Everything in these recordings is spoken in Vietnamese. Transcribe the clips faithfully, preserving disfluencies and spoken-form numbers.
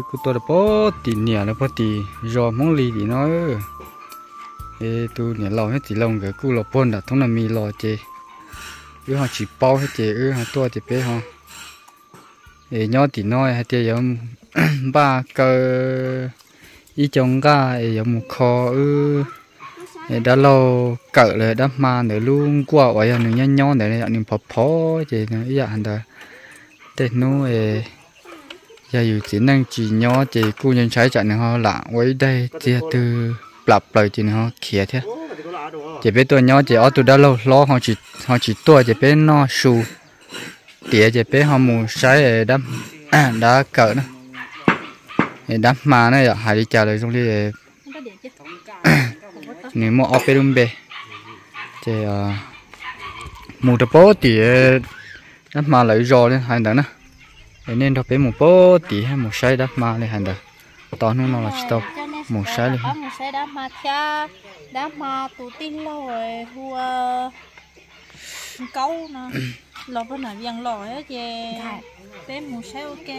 cứ tôi là bó tỉ nhẹ là bó tỉ rò mong lì thì nó ê tôi nhẹ lò hết chỉ lồng cái cứ lò bồn đã thông là mì lò chè ư họ chỉ bao hết chè ư họ tua chè bé họ ê nhỏ tỉ nói hay chè giống ba cơ ý trong ga ê giống một kho ư đã lâu cỡเลยđắp mà nữa luôn qua vậy nữa nhanh nhon để này phò phò chè nữa ý dạng đó tết nó ê giờ dù chỉ năng chỉ nhỏ chỉ cô nhân trái chạy họ lạ với đây chia từ lập lời chỉ họ khía thế chỉ biết tôi nhỏ chỉ ở từ đã lâu lo họ chỉ họ chỉ tua chỉ biết nó su tía chỉ biết họ mù trái đâm đã cỡ nữa đâm mà nó hay đi chào lời trong đi nếu mà ở bên bề thì mù tập bó tía đâm mà lấy rò lên hai đứa nữa nên đó bé một bó tí hay một sai đắp mà này hành đó to nó nó là chỉ to một sai này một sai đắp mà cha đắp mà tụ tin rồi hùa câu nè lò bên này dàn lò á chè bé một sai ok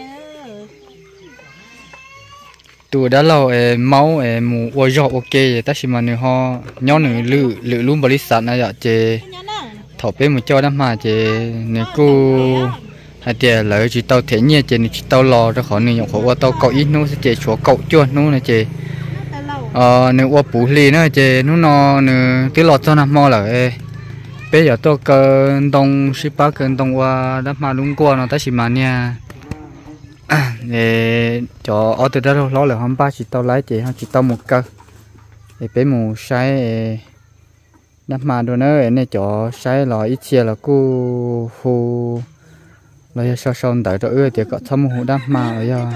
tụ đã lâu máu một ô giò ok ta chỉ mà người họ nhau người lự lự luôn bali sạt này vậy chè thọ bé một cho đắp mà chè người cô hai tiề lợi chỉ tàu thế nhẹ chỉ chỉ tàu lò ra khỏi nền khổ qua tàu cậu ít nó sẽ chỉ chúa cậu chưa nó này chỉ ờ nếu qua bù lì nó chỉ nó nó nếu tí lọt cho nằm mò lại bây giờ tôi cần đông ship bác cần đông qua đắp mà đúng qua nó ta chỉ mà nha để cho ở từ đó lo là hôm ba chỉ tàu lái chỉ chỉ tàu một cơ để bé mù sai đắp mà đồ nữa này cho sai là ít chia là cô phu rồi sau sau đợi rồi thì có thâm hồ đam mà rồi giờ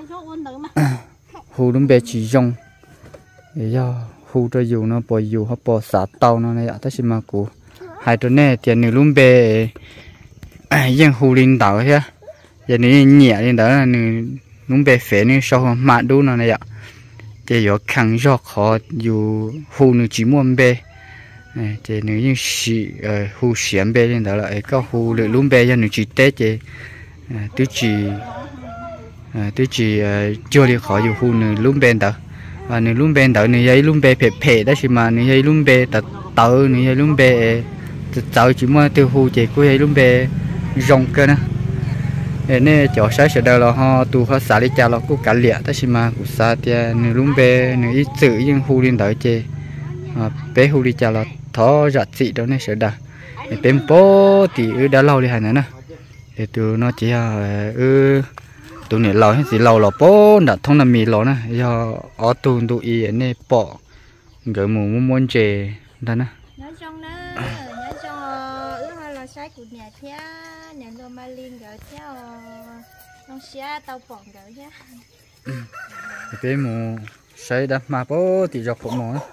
hồ đúng bề chỉ dùng rồi giờ hồ cho dù nó bỏ dù họ bỏ xả tàu nó này tất nhiên mà cụ hai đứa này thì nếu đúng bề riêng hồ linh đảo thế giờ nếu nhẹ lên đó là nếu đúng bề phế nếu sau mà đủ nó này ạ thì có khăn gió khó dù hồ nếu chỉ muốn bề thì nếu như xì hồ xiêm bề lên đó là có hồ được luôn bề cho nếu chỉ tết thì tôi chỉ tôi chỉ chưa đi khỏi dù hồ nếu luôn bề đó và nếu luôn bề đó nếu ấy luôn bề phê phê đó chỉ mà nếu ấy luôn bề tật tớ nếu ấy luôn bề tớ chỉ mà từ hồ chỉ có ấy luôn bề rong cơ nè nên chỗ sáng sẽ đâu là họ tu họ xả đi cha là cũng cả liệt đó chỉ mà cũng xả thì nếu luôn bề nếu ít tự nhưng hồ lên đó chứ bé hồ đi cha là thó giặt xị đó này sẽ đặt bên bố thì ư đã lâu đi hành nữa thì từ nó chỉ là ư tụi này lâu hay gì lâu là bố đã thông là mì lâu nè do ở tụi tụi ý này bỏ gửi mù muốn muốn chè đó nè nhớ trong đó nhớ trong ư hay là sai của nhà thia nhà đồ mà liên gửi theo trong xe tàu bỏng gửi nhá bé mù sai đắp mà bố thì dọc cũng mù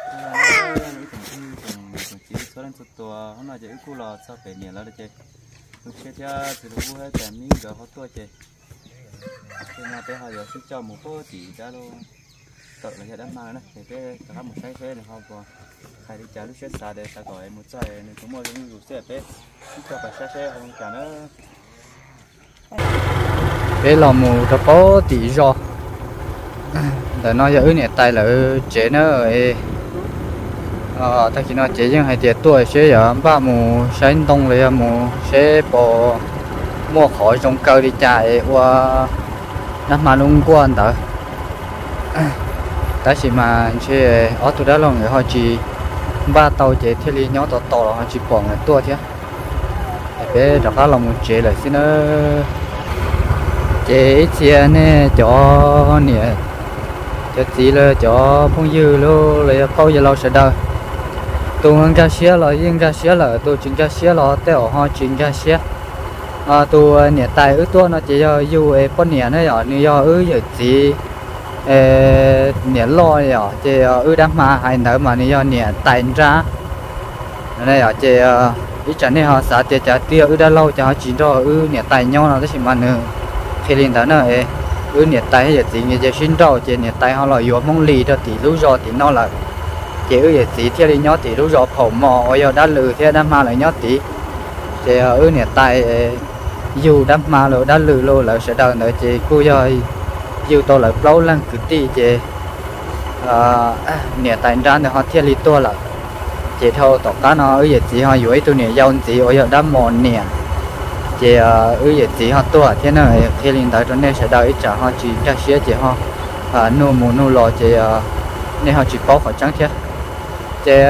số lần số tua hôm nay chỉ cú lò sao phải nhiều lắm đấy chứ lúc chơi chơi thì lúc vuiแต่มีเดี๋ยวเขาตัวเจคือมาไปหาเดี๋ยวซื้อเจ้าหมูโคตีจ้าลูกตัดเลยจะได้มานะแต่ก็จะทำหมูใช้เฟ้เลยครับก็ใครที่จะลูกเชื้อสายเดี๋ยวจะก่อยหมูใจในทั้งหมดยังอยู่เสียเป๊ะที่จะไปใช้เฟ้ของกันนะ cái lò mù cho có tỷ do để nó giờ nhẹ tay là chế nó rồi ờ ta chỉ nói chế nhưng hay tiệt tuổi sẽ giờ ba mù sáng đôngเลยmù sẽ bỏ mua khỏi trong cơ đi chạy qua nắp mà luôn qua đó ta chỉ mà chế ở tụi đó lòng người họ chỉ ba tàu chế theo lý nhỏ to to họ chỉ bỏ người tua thế để đó là một chế là xin nó chế chia nè cho nè cho tí là cho phong dư luôn là bao giờ lâu sẽ đâu tôi không ra xe là yên ra xe là tôi chính ra xe là tao họ chính ra xe à tôi nè tài ước tôi nó chỉ do dù ấy con nè nó nhỏ như do ước giờ chỉ nè lo nhỏ chỉ ước đám mà hay nữa mà như do nè tài ra này ở chỉ ít chẳng này họ xả tiền trả tiêu ước đã lâu cho họ chỉ do ước nè tài nhau là cái gì mà nữa khi lên đó nữa ước nè tài giờ chỉ như giờ xin đâu chỉ nè tài họ là vô mong lì đó thì lúc rồi thì nó là chỉ ước gì theo đi nhót thì lúc rồi phổ mò ở giờ đã lừa theo đám ma lại nhót tí thì ước nè tài dù đám ma rồi đã lừa luôn là sẽ đợi nữa chị cô rồi yêu to lại lâu lăng cứ đi chế nè tại ra thì họ thiết lý to là chế thâu tỏ cá nó ở giờ chỉ họ dưới tôi nè giao chỉ ở giờ đám mòn nè chế ở giờ chỉ họ to thế này thiết lý tại trong này sẽ đợi trả họ chỉ ra xe chế họ nô mù nô lò chế nên họ chỉ có khỏi trắng thiết chế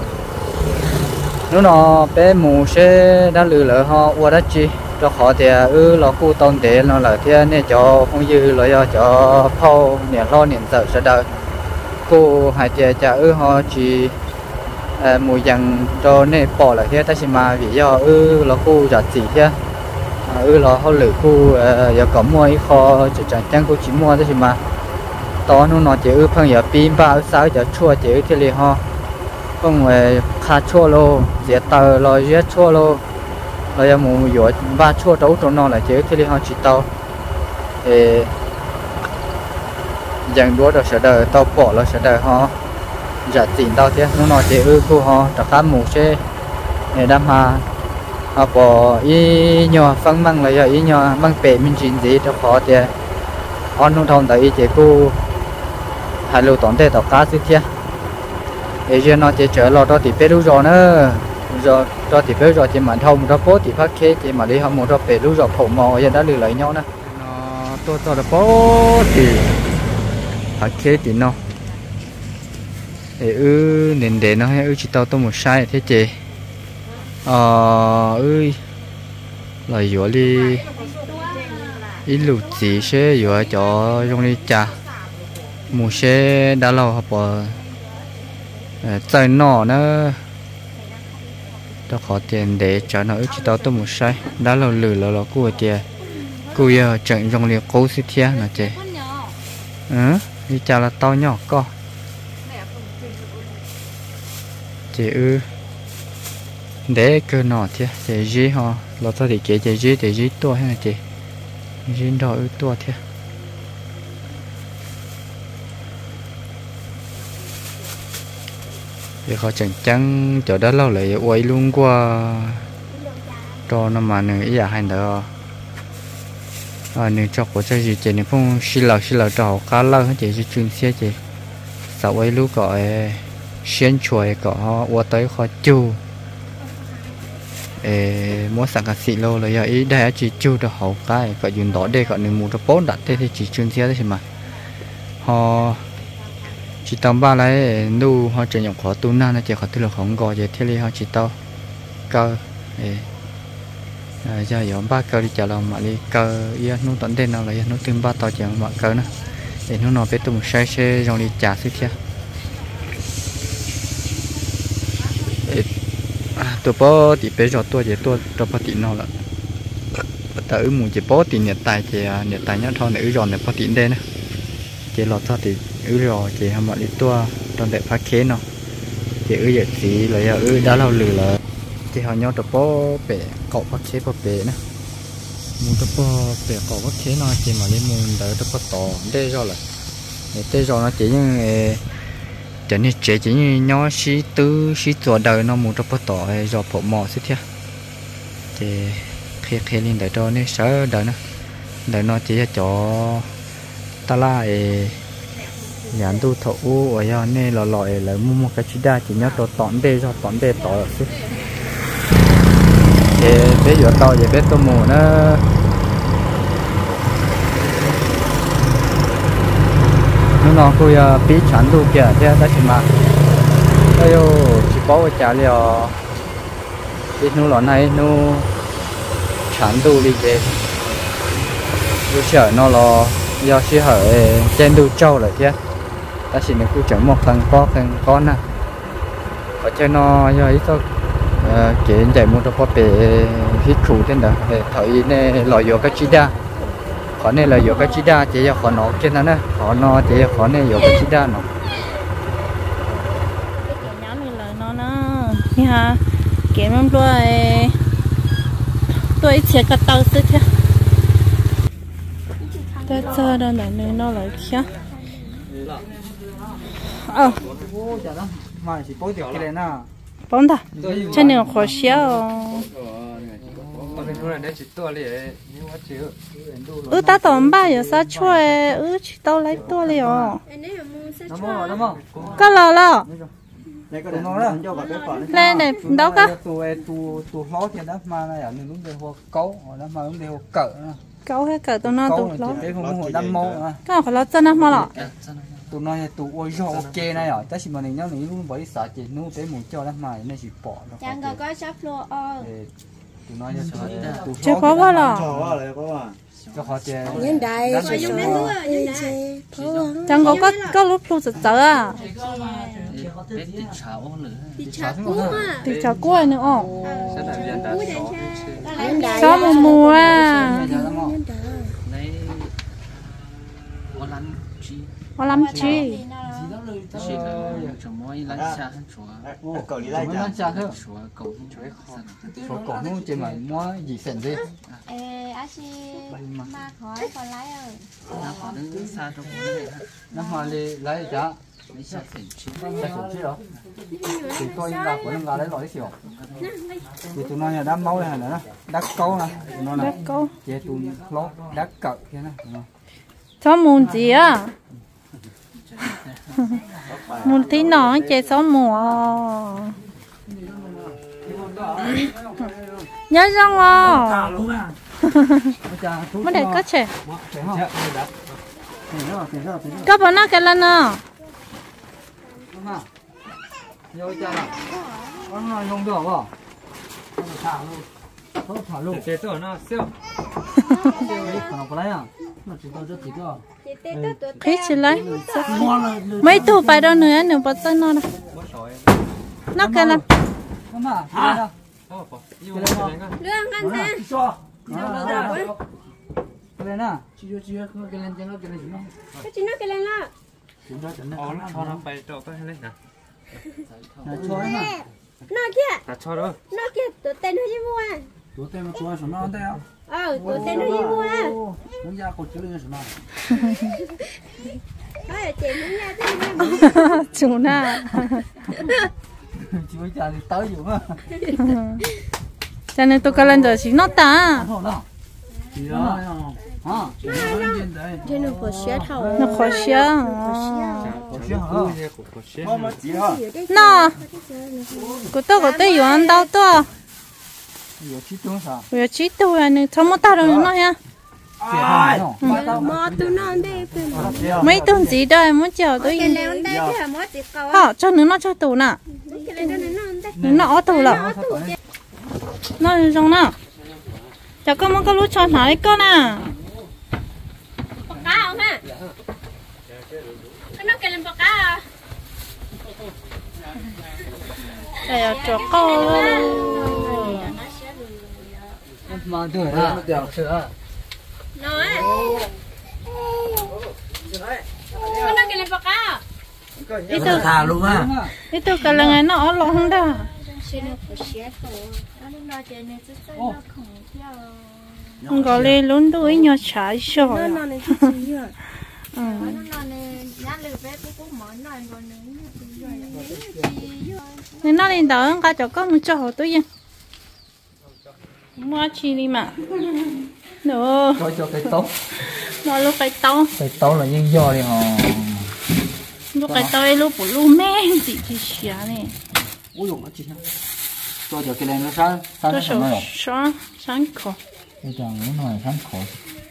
nếu nó bé mù sẽ đã lừa lỡ họ qua đất chi cho họ thì ư là khu tôn để nó là thế nên cho không dư là do cho phao nè lo nè sợ sẽ đợi cô hai chị cha ư họ chỉ mùi dần cho nên bỏ lại thế ta chỉ mà vì do ư là khu giặt gì thế ư là họ lử khu giờ có mua ít kho chỉ chẳng chẳng cô chỉ mua thế chỉ mà đó nó nó chỉ ư phân giờ pin ba sáu giờ chua chỉ ư thế li họ không về khá chua lô dễ tờ rồi dễ chua lô rồi giờ mù dội ba chua đấu trong nó là chỉ ư thế li họ chỉ tàu thì dần đua được sẽ đời tàu bỏ là sẽ đời họ giả tiền tao thế nó nói chỉ ư khu họ trả cá mù xe để đam hà họ bỏ ý nhỏ phân măng là giờ ý nhỏ măng bể mình chuyện gì cho họ thì on không thông tới chỉ khu hai lô tốn để tàu cá xí thế để giờ nó chỉ chở lò đó thì bé lú rồi nữa rồi đó thì bé rồi chỉ mà thông đó bố thì phát khế chỉ mà đi họ một đó bé lú rồi khổ mò giờ đã lừa lấy nhau nữa nó tôi tôi là bố thì phát khế thì nó để ư nền để nó hay ư chỉ tao tôi một sai thế chị ờ ơi là vừa đi ít lụt gì sẽ vừa cho trong đi trà mù sẽ đã lâu học chơi nọ nữa tôi khó tiền để cho nó ư chỉ tao tôi một sai đã lâu lử là nó cua tiền cua giờ trận trong liệt cố xí thia là chị ừ đi trà là to nhỏ co chị ư để cơ nọ thế chị gì họ nó ta thì kể chị gì thì gì to hay là chị gì đó ư to thế thì họ chẳng chẳng chỗ đó lâu lại quay luôn qua cho nó mà nữa ý là hay nữa à nếu cho của chơi gì chị nếu không xí lợ xí lợ cho cá lâu hết chị chỉ chuyên xe chị sao quay lúc gọi xuyên chuối có qua tới khó chu ê muốn sang cả xị lô là giờ ý đây chỉ chu được hậu cái phải dùng đó để gọi nên mua được bốn đặt thế thì chỉ chuyên xe đấy mà họ chỉ tầm ba lấy nu họ chỉ nhập khó tu na nó chỉ khó tu được không gọi vậy thế thì họ chỉ tao cơ ê giờ giống ba cơ đi chợ lòng mà đi cơ ia nu tận tên nào là nu tìm ba tàu chẳng mà cơ nữa để nu nó biết tụi mình xe xe rồi đi trả xí kia tôi bỏ thì bé cho tôi thì tôi cho bắt tịnh nó là tới mùng chỉ bỏ tịnh nhiệt tài thì nhiệt tài nhất thôi nữ giòn để bắt tịnh đây nè chỉ lọt ra thì ứ rồi chỉ ham mà đi tua trong để phát khế nó chỉ ứ vậy thì là ứ đã lâu lử là chỉ họ nhau tập bỏ bể cậu phát khế bỏ bể nè mùng tập bỏ bể cậu phát khế nó chỉ mà lên mùng đỡ tập bỏ tỏ đây rồi là đây rồi nó chỉ như cho nên chế chỉ như nhỏ xí tư xí tuổi đời nó muốn cho bắt tỏ rồi phổ mò xí thế thì khi khi lên đời cho nên sợ đời nó đời nó chỉ cho ta la dàn tu thổ ở nhà nên là loại là mua một cái chi đa chỉ nhớ tôi tỏn bê cho tỏn bê tỏ xí thì bây giờ tao về biết tôi mù nó nó nó coi bí chán đủ kìa thế đó chỉ mà ơi chỉ bảo trả liệu đi nó lọ này nó chán đủ đi về nó chở nó lo do chỉ hở trên đủ trâu lại thế ta chỉ nên cứ chở một thằng có thằng con nè ở trên nó do ít thôi kể chạy một đôi bè hít khử trên đó để thấy này lòi vô cái chi đa khó này là vô cái chi đa chỉ là khó nó trên đó nè khó nó chỉ là khó này vô cái chi đa nó nó nó như ha kiếm em tôi tôi chia cái tàu xí thế tôi cho đó là nơi nó lại kia ờ mà chỉ bố tiểu cái này nè bông ta cho nên khó xíu chúng là để chỉ tua liền nếu mà chịu ừ ta tóm ba giờ sao chơi ừ chỉ tao lấy tua liền nó mò nó mò có lò lò đây có để nó đó lên này đâu có tụ tụ tụ lót thì đó mà này ở những lúc đây hoa cấu đó mà lúc đây hoa cỡ cậu hay cậu tụi nó tụ lót cái không hoa đâm mô à có phải lót chân không lọ tụi nó thì tụ ôi giò ok này rồi tất nhiên mà mình nhớ mình luôn bởi sợ chị nu tới một cho lắm mà nó chỉ bỏ nó chẳng có có sắp luôn ơ tụi nó như tụ chưa có bao lọ cho họ chơi nhân đại chẳng có có có lúc lúc giật giật à thì chả cú à thì chả cua nữa ồ sẽ là viên đá nhân đại chó mùa mùa à có lắm chi cậu đi lại chả thôi số cổ nó chỉ mà mua gì sẵn gì ê á chi mà khỏi còn lái ơi nó mà đi lấy chả sẽ sẵn chi đó thì tôi đặt của nó lấy loại xỉu thì tụi nó là đá máu này nữa đá câu nè tụi nó là chế tụi lót đá cợt thế này chó mùn gì à mùn tí nó chế chó mùa nhớ răng à mới để cất trẻ các bạn nó cái lần nào vô cha là nó không được không thả luôn không thả luôn chế tổ nó siêu còn có lấy à nó chỉ tao rất thích cơ khí chỉ lấy mấy tụ phải đâu nữa nữa bắt tay nó nó cái lần mà lương ăn ta cái này nè chỉ cho chỉ cái lên cái lên nó cái chỉ nó cái lên là nó cho nó bay trộn cái này nè nó kia ta cho đó nó kia tụi tên nó đi mua tụi tên mà tụi nó nó đây ờ tụi tên nó đi mua nó ra cổ chữ lên nó nói là chị muốn ra tới chú na chỉ với cha thì tớiอยู่mà cho nên tôi cái lần giờ chỉ nó ta chỉ đó hả trên nó có xe thầu nó khó xia nó nó của tôi của tôi dùng đâu tôi 有七多少？ 有七度啊，你怎么打的那呀？ mò tụi nó đây mấy tuần gì đây muốn chờ tôi cái lên đây chứ mò chỉ cầu họ cho nó nó cho tù nè cái lên đó nó đây nó ở tù là nó trong nào cho con muốn có lúa cho nó đấy con à bọc cá không ha cái nó cái lên bọc cá à để cho con mà được à được sữa nói cái nó cái lên bọc cá ít tôi thả luôn à ít tôi cái là ngày nó ở lỗ không đó không có lên luôn tôi nhỏ trái rồi nên nó lên đó cả cho con cho họ tôi yên mua chi đi mà nữa cho cho cái tóc nó lúc cái tao cái tóc là những do đi họ lúc cái tao lúc bù lu men gì thì xía này ui dồi nó chỉ cho cho cái này nó sáng sáng tôi sáng sợ rồi sáng sáng khổ cái chàng nó nói sáng khổ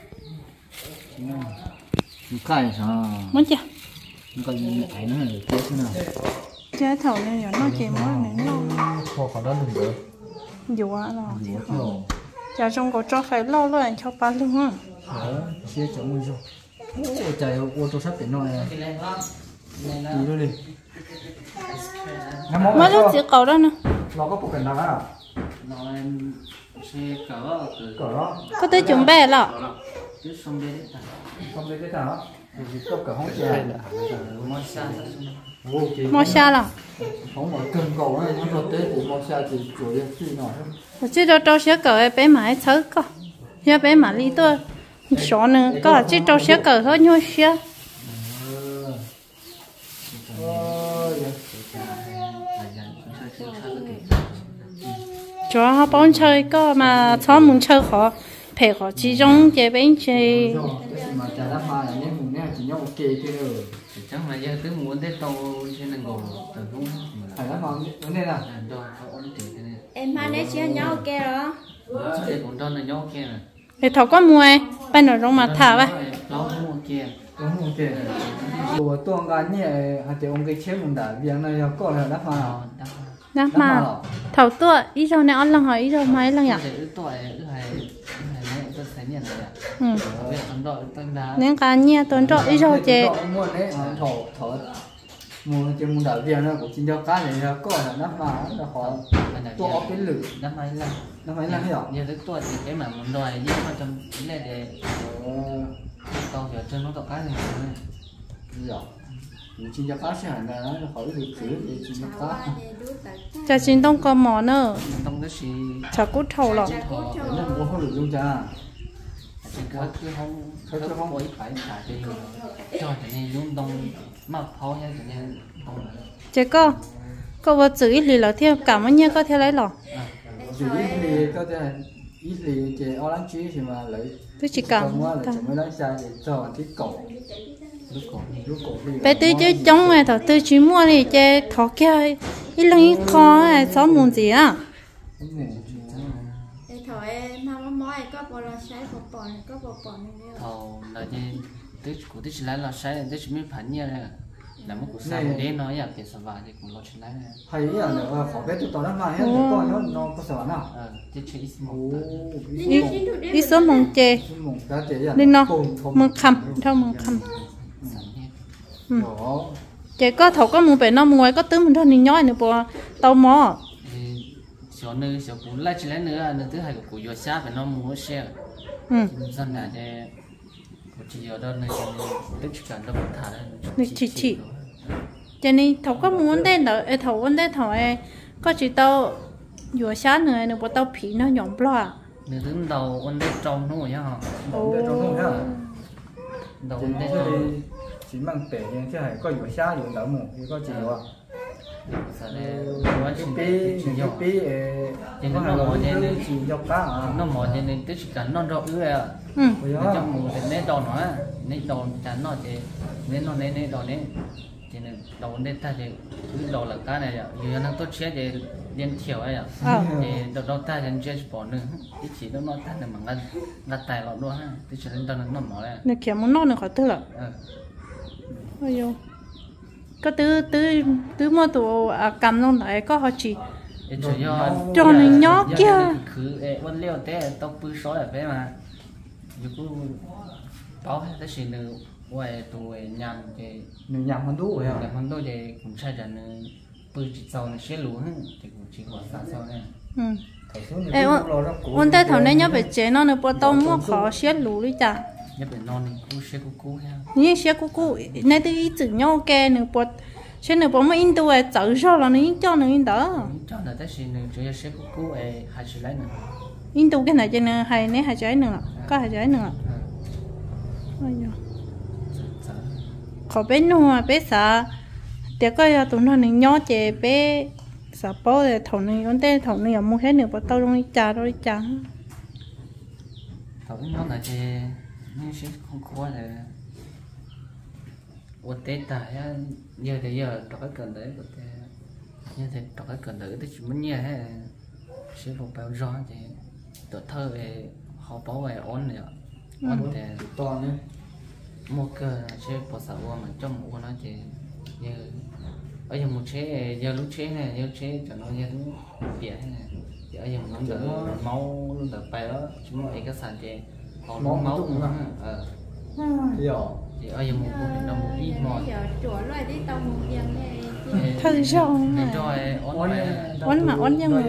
你看一下啊， muốn chưa 你看你睇那个接是哪？ chơi thầu này nó chỉ muốn này nó 我好多轮子， nhiều á nó 有， giờ trong có cho phải lo lo cho ba luôn á 好，接怎么说？我在我都上边了，你这里， mới lúc chỉ cầu đó nữa 老个不跟他啊， nó em sẽ cỡ từ 搞了， có tới chuẩn bị rồi trước xong đi đấy 上边这啥？就是做搞红线的， mua xa mua xa rồi 红我更高了，你说对比毛下就做的最哪？ 我知道招小狗bé买thứ có giờ bé mà đi tôi số nữa có chỉ招小狗thôi nhau xe cho họ bón chơi có mà cho muốn chơi họ phải họ chỉ trong cái bên chơi mà trả ra mà là những vùng này chỉ nhau ok kia rồi chắc là giờ cứ muốn tới tàu trên đường gồm từ cũng phải là mà vấn đề là rồi ổn định thế này em hai nấy chia nhau ok rồi để còn đó là nhau kia này thì thầu có mua bên nó trong mà thả vậy nó mua kia đúng ok của tuồng cái nhẹ hạt tiêu ông cái chế mình đã việc này có là đáp mà đó mà thầu tua ít rồi này ăn lần hỏi ít rồi mấy lần nhỉ tuổi hay tôi thấy nhận ừ việc ấn độ tăng đá nên cá nhẹ tuần trọ ít rồi chị mua đấy thổ thổ mua chế mình đã việc này của chính cho cá này có là đáp mà là họ tua cái lử năm mấy lần năm mấy lần hiểu giờ tới tuổi thì cái mà muốn đòi nhưng mà trong cái này để tao giờ trên nó tao cá này hiểu chính cho cá sẽ hẳn là nó khỏi được xử để chính cho cá cho chính đông có mỏ nữa trong cái gì chả cút thầu lọ nó mua không được dùng cha chỉ có cứ không cứ không phải phải trả cho nhiều cho thế này luôn đông mà phao nha thế này đông chị có có vật giữ ít lì là theo cảm ơn nha có theo lấy lọ chỉ ít lì có thể ít lì chỉ ở lăng chí thì mà lấy tôi chỉ cảm mua là chỉ mới lăng xa để cho cái cổ lúc cổ lúc cổ đi bé tôi chứ chống này thầu tôi chỉ mua thì chị khó kia ít lần ít khó này sáu muốn gì à để thôi mà mỗi có bỏ là sai bỏ bỏ có bỏ bỏ này thầu là gì tôi của tôi chỉ lấy là sai tôi chỉ mới phản nhiên này là một cuộc sống để nói là cái sản phẩm thì cũng lo chuyện đấy hay là nữa khó biết tụi nó mà hết con nó nó có sản nào ờ chứ chỉ ít một ít số mong chê mong cá chế đi nó mong khăm theo mong khăm chê có thầu có mua bé nó mua có tướng mình thôi nhìn nhói nữa bò tàu mò số nơi số cũ lại chỉ lấy nữa nữa thứ hai của của xa phải nó mua xe dân là để chỉ ở đó này tức cả nó thả này chỉ chỉ cho nên thầu có muốn đây là thầu vấn đề thầu có chỉ tao vừa sáng nữa nữa tao phí nó nhỏng blo nữa đứng đầu vấn đề trong nó nhá hả đầu vấn đề chỉ mang bể như thế này có vừa sáng vừa đỡ mù thì có chỉว่า cái pi cái pi thì nó mỏ nên chỉ cho cá nó mỏ nên tức cả nó rõ ư à trong mù thì nên đòn nó nên đòn chán nó thì nên nó nên nên đòn nên thì nên đầu nên ta thì đầu là cá này giờ nó tốt chết thì liên thiểu ấy à thì đầu đầu ta thì chơi bỏ nữa thì chỉ nó nó ta là mà ngắt ngắt tài lọ luôn ha thì chỉ nên đòn nó mỏ này này kiểu muốn nó nữa khỏi tư là ôi yo có tứ tứ tứ mua tụ cầm nó lại có họ chỉ cho nó nhóc kia cứ vấn liều thế tao bự sói ở bên mà dù cứ báo hết tất nhiên là ngoài tụ nhầm thì nhầm hơn đủ rồi à nhầm hơn đủ thì cũng sai rằng bự chỉ sau này sẽ lú thì cũng chỉ có sao sau này ê ôn tay thằng này nhớ về chế nó nữa bỏ tao mua khó xét lú đi chả nhớ về non thì cú sẽ cú cú ha nhưng xét cú cú này tôi ý chữ nhau kê nữa bỏ trên nữa bỏ mà in tôi tự sao là nó in cho nó in đó cho là tất nhiên là chỉ sẽ cú cú ấy hai chữ lấy nữa in tôi cái này cho nên hay này hai trái nữa có hai trái nữa ôi giời khó bé nua bé sợ để coi tụi nó nên nhó chè bé sợ bố để thầu này vấn đề thầu này mua hết nữa bắt tao trong đi trà rồi trà thầu nó là chè nhưng sẽ không khó là một tết tại giờ thì giờ đọc cái cần đấy của thế như thế đọc cái cần đấy thì chỉ muốn nhẹ hay sẽ một bao gió thì tuổi thơ về họ bảo về ổn nữa ổn thì to nhé một cái sẽ bỏ sợ mà trong một nó thì như ở giờ một chế giờ lúc chế này giờ chế cho nó như lúc bịa này giờ giờ nó đỡ máu nó đỡ bay đó chúng nó cái sản thì họ nó máu nữa ờ thì ở giờ một cái nó một ít mỏi thật sao ổn mà ổn nhưng mà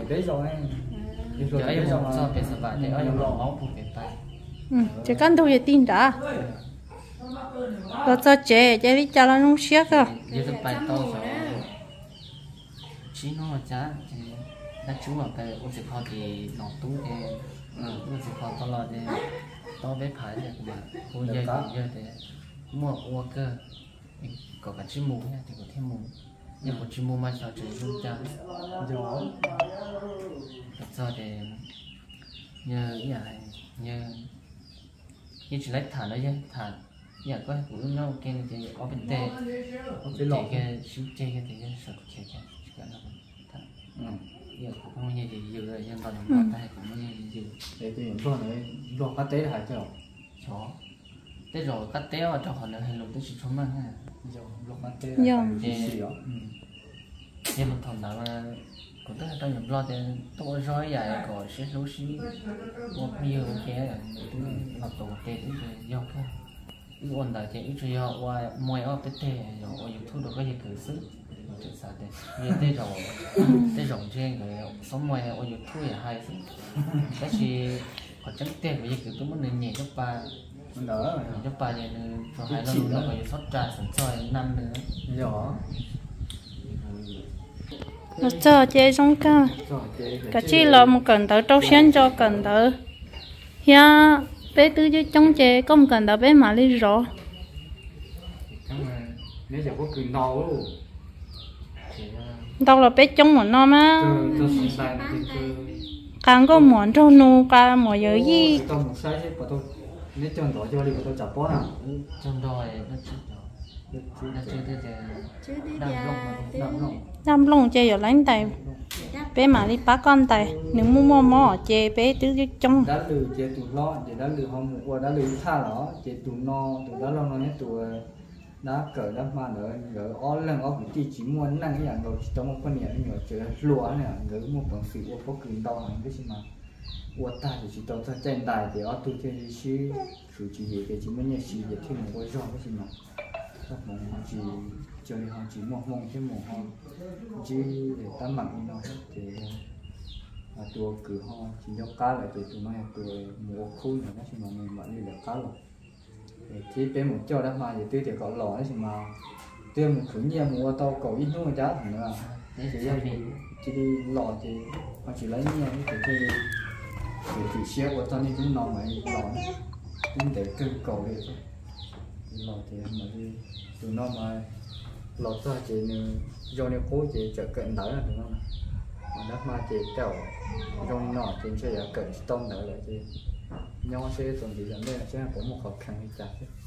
giờ giờ một sao phải sợ bạn thì ở giờ máu cũng phải tay chỉ cần tôi tin đã tôi cho chế chế đi cho nó không xét à giờ tôi phải to rồi chỉ nó chả thì đã chú vào cái ô xịt kho thì nó tú thì ô xịt kho to lo thì to bé phải thì cũng cô dây cũng dây thì mua ô cơ có cả chim mù thì có thêm mù nhưng một chim mua mà sao chỉ dùng cha gió sao để như như này như như chỉ lấy thả nó chứ thả giờ có phụ nhau kia thì có bên tê cái lọ cái xíu chê cái thì cái sợi chê cái cái nó thả giờ cũng không như gì nhiều rồi nhưng mà nó tay cũng không như gì nhiều để thì con này lọ cá té hại cho chó thế rồi cắt téo cho họ nữa hay lục tới chỉ số mang ha lọ cá té thì nhưng mà thằng nào mà cũng tức là trong những lo thì tôi rối dài có sẽ số xí một nhiều cái là mặc đồ tê ít rồi do cái ít ổn đại thì ít rồi do qua mồi ở bên tê rồi ở YouTube được cái gì cử xứ được sao thế như tê rồi tê rộng trên rồi sống mồi ở YouTube là hay xứ cái gì còn trắng tê bây giờ cứ tôi muốn nên nhảy cho ba đỡ cho ba giờ cho hai lần nó còn sót trà sẵn soi năm nữa gió nó cho chơi trong cả cái chi là một cần tới trâu xén cho cần tới ya bé tư chứ trong chơi không cần tới bé mà đi rõ nếu giờ có cười no luôn đâu là bé trong một nó mà tôi sống sai là tôi càng có muốn trâu nu cả mọi giờ gì tôi một sai hết của tôi nếu chọn đó cho đi của tôi chả bó nào trong đôi nó chưa nó chưa tới giờ chứ đi đang ra lông đang lông đâm lông chơi ở lãnh tay bé mà đi bắt con tay nếu mua mua mỏ chơi bé tư chứ trong đã lừa chơi tụi lo chỉ đã lừa không qua đã lừa tha nó chơi tụi no tụi đó lo nó hết tụi đã cởi đã mà nữa rồi ó lần ó cũng chỉ chỉ muốn năng cái dạng rồi trong một con nhện nhỏ chơi lúa này rồi một bằng sự ó có cường đau hàng cái gì mà ó ta thì chỉ tao ta tranh tài thì ó tụi chơi chỉ sự chỉ gì cái chỉ muốn nhẹ chỉ để thêm một cái giò cái gì mà các mong họ chỉ chơi họ chỉ mong mong thêm một họ chỉ để ta mặc nó thì à tụi cứ họ chỉ cho cá lại thì tụi nó tụi mua khui nữa đó mà mình vẫn đi được cá rồi thì bé một cho đã mà thì tôi thì có lò đấy mà tôi một khử nhiều mua tao cầu ít nữa giá thằng nữa chỉ đi chỉ đi lò thì họ chỉ lấy nhiều cái cái đi để chỉ xe của tao nên cũng nằm ấy lò nhưng để cân cầu đi thôi lò thì mà đi tụi nó mà lò ra chỉ do nếu cố chỉ chợ cận đỡ là đúng không mà đất mà chỉ kéo rong nọ thì sẽ là cận tông đỡ lại thì nhau sẽ tuần thì dẫn đây là sẽ có một khó khăn như vậy.